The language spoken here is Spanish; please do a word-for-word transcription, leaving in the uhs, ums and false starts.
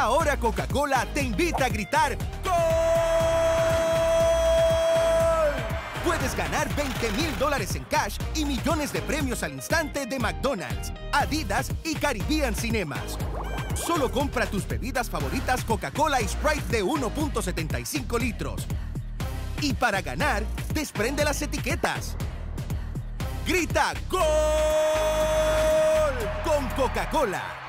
Ahora Coca-Cola te invita a gritar ¡Gol! Puedes ganar veinte mil dólares en cash y millones de premios al instante de McDonald's, Adidas y Caribbean Cinemas. Solo compra tus bebidas favoritas Coca-Cola y Sprite de uno punto setenta y cinco litros. Y para ganar, desprende las etiquetas. ¡Grita ¡Gol! Con Coca-Cola.